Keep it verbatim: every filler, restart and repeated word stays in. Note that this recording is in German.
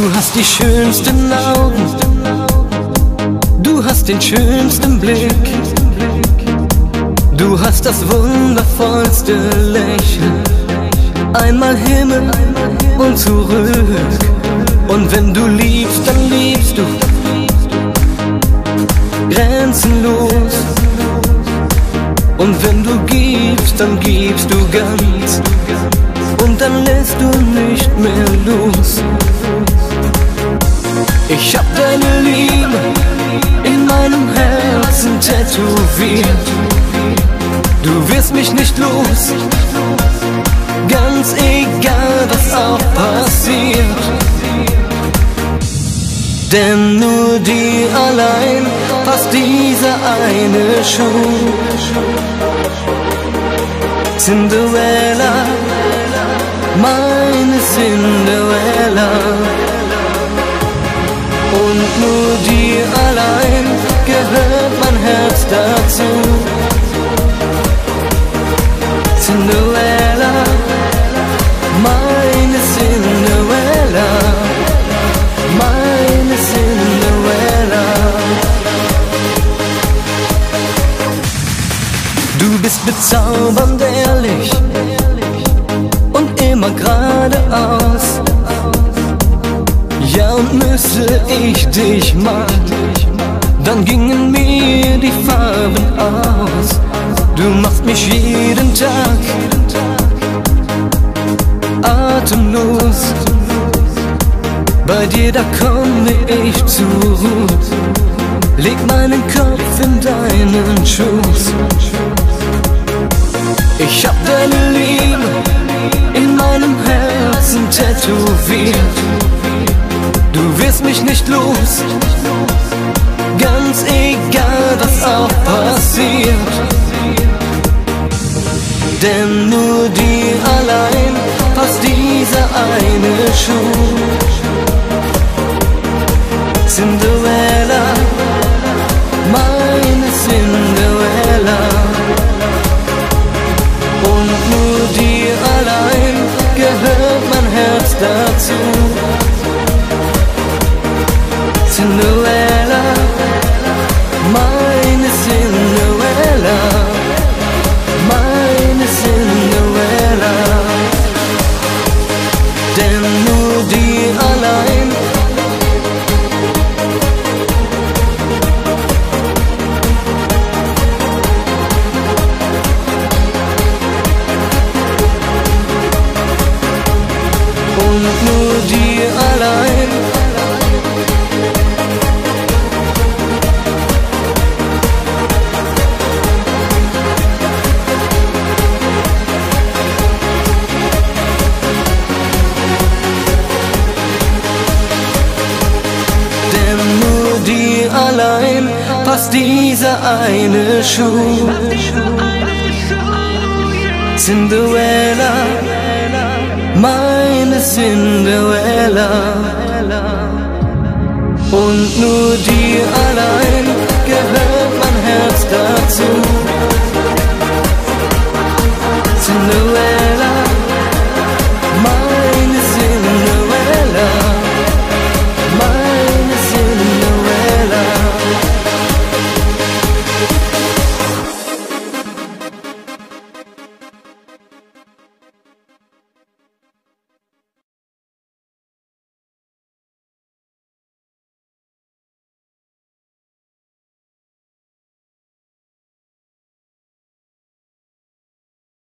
hast die schönsten Augen, du hast den schönsten Blick, du hast das wundervollste Lächeln. Einmal Himmel und zurück. Und wenn du liebst, dann liebst du grenzenlos. Und wenn du gibst, dann gibst du ganz. Und dann lässt du nicht mehr los. Ich hab deine Liebe in meinem Herzen tätowiert. Du wirst mich nicht los, ganz egal was auch passiert. Denn nur dir allein passt dieser eine Schuh. Cinderella, meine Cinderella. Und nur dir allein gehört mein Herz dazu. Cinderella, meine Cinderella, meine Cinderella. Du bist bezaubernd ehrlich und immer geradeaus. Ja, und müsse ich dich malen, dann gingen mir die Farben aus. Du machst mich jeden Tag atemlos. Bei dir, da komme ich zur Ruhe. Leg meinen Kopf in deinen Schoß. Ich hab deine Liebe in meinem Herzen tätowiert. Du wirst mich nicht los, ganz egal was auch passiert. Denn nur dir allein passt dieser eine Schuh. Cinderella, meine Cinderella. Und nur dir allein gehört mein Herz dazu. Cinderella, meine Cinderella, meine Cinderella. Denn nur dir allein und nur dir allein allein passt dieser eine Schuh. Cinderella, meine Cinderella. Und nur dir allein